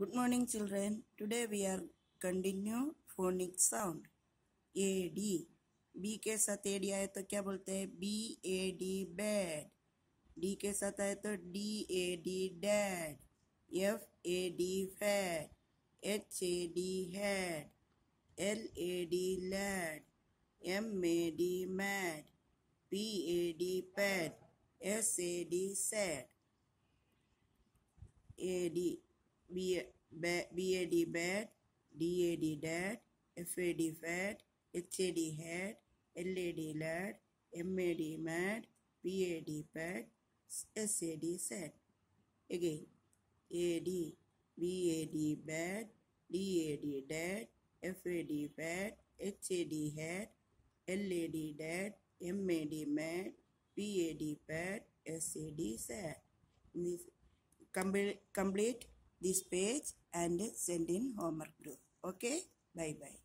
Good morning, children. Today we are continue phonic sound. A D. B के साथ AD आए तो क्या बोलते हैं? BAD bad. D के साथ आए तो DAD dad. FAD fat. HAD had. LAD lad. MAD mad. PAD pad. SAD sad. AD BAD bad, DAD dad, FAD fat, HAD had, LAD lad, MAD mad, PAD pad, SAD sad. Again, AD BAD bad, DAD dad, FAD fat, HAD had, LAD dad, MAD mad, PAD pad, SAD sad. Complete this page and send in homework group. Okay, bye bye.